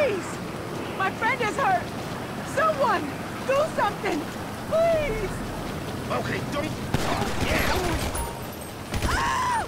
Please! My friend is hurt! Someone! Do something! Please! Okay, don't... Oh, yeah! Ah!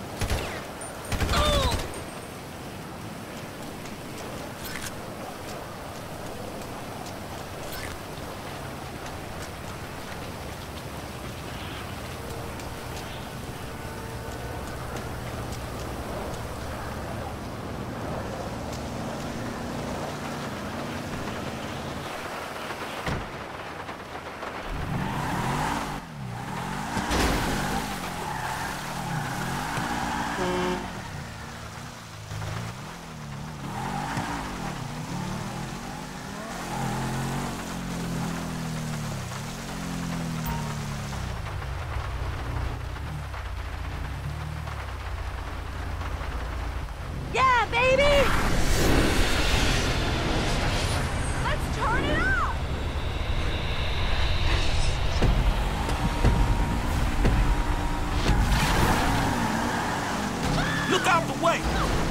Yeah, baby! Let's turn it up! Look out the way!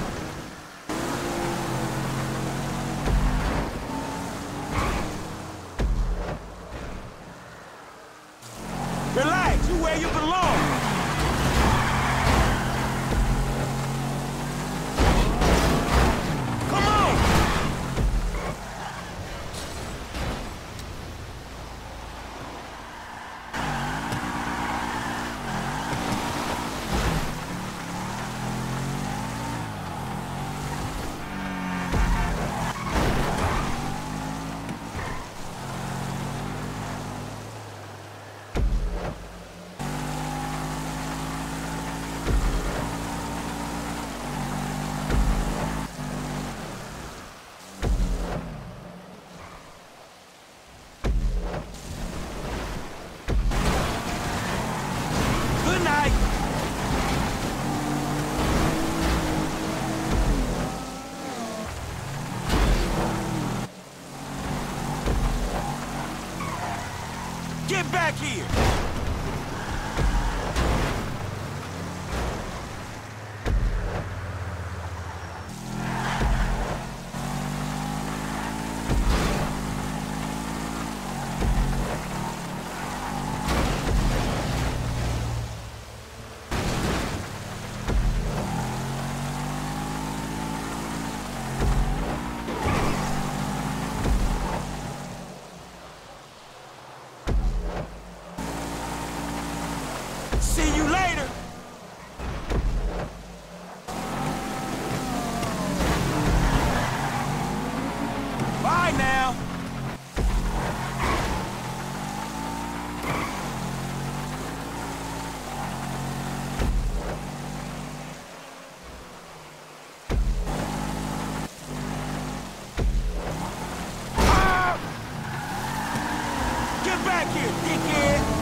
Relax, you where you belong! Get back here! See you later! Bye now! Ah! Get back here, dickhead!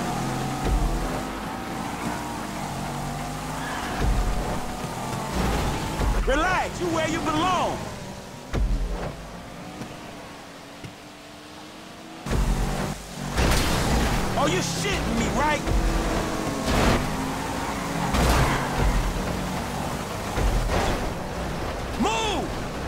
Relax, you where you belong. Oh, you shitting me, right? Move!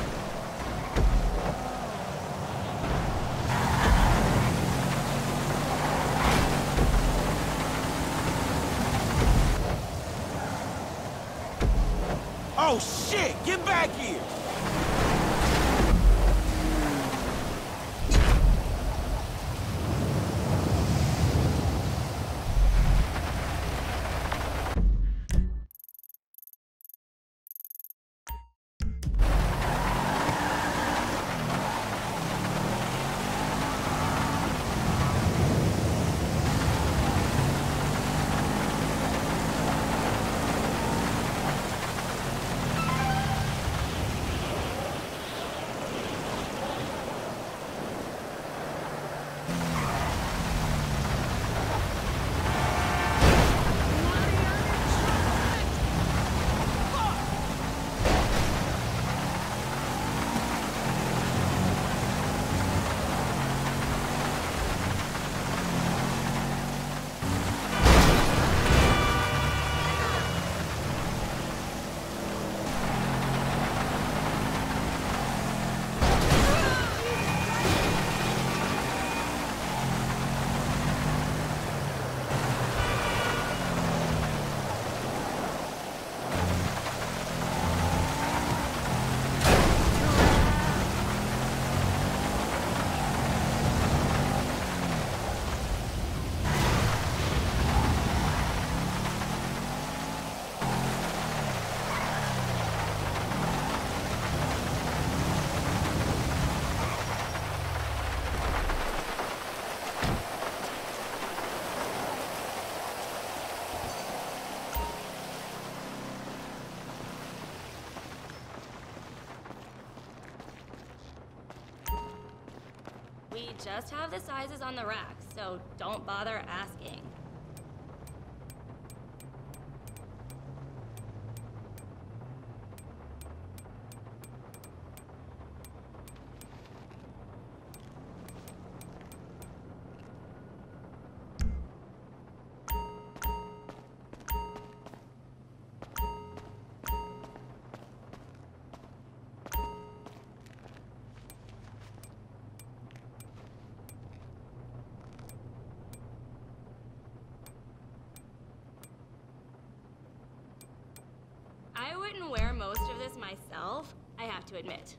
Oh, shit! Get back here! just have the sizes on the rack, so don't bother asking. I wouldn't wear most of this myself, I have to admit.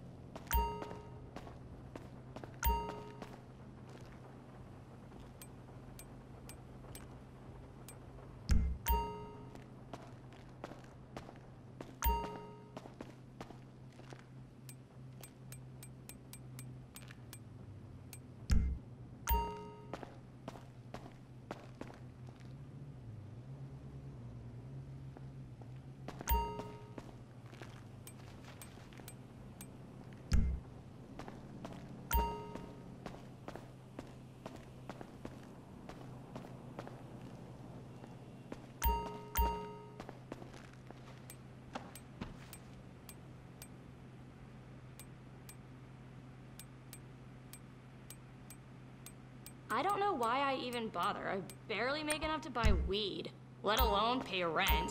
I don't know why I even bother. I barely make enough to buy weed, let alone pay rent.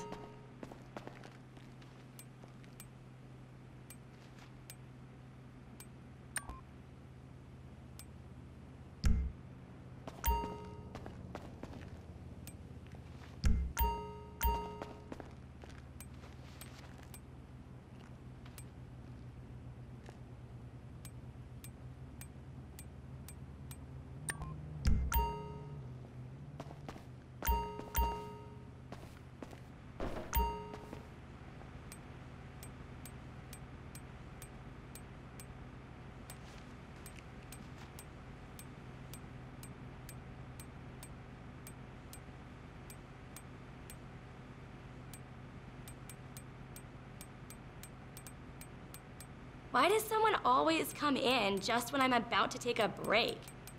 Why does someone always come in just when I'm about to take a break?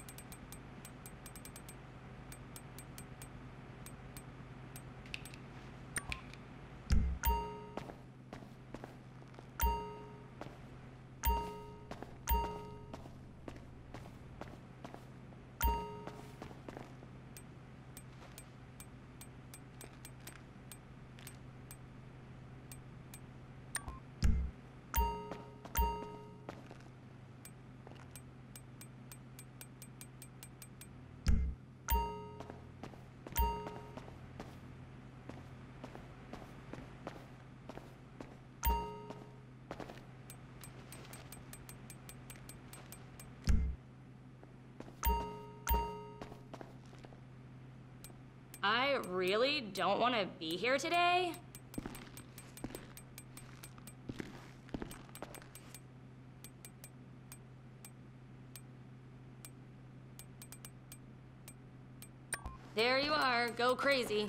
I really don't want to be here today. There you are, go crazy.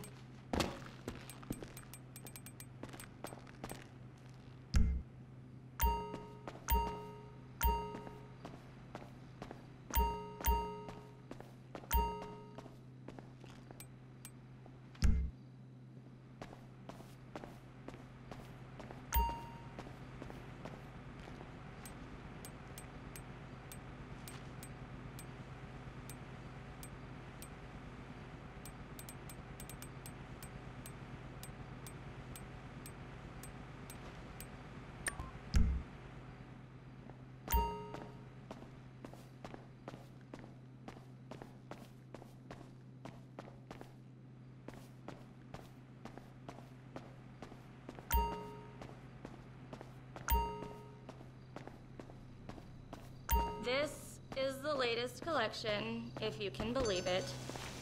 This is the latest collection, if you can believe it.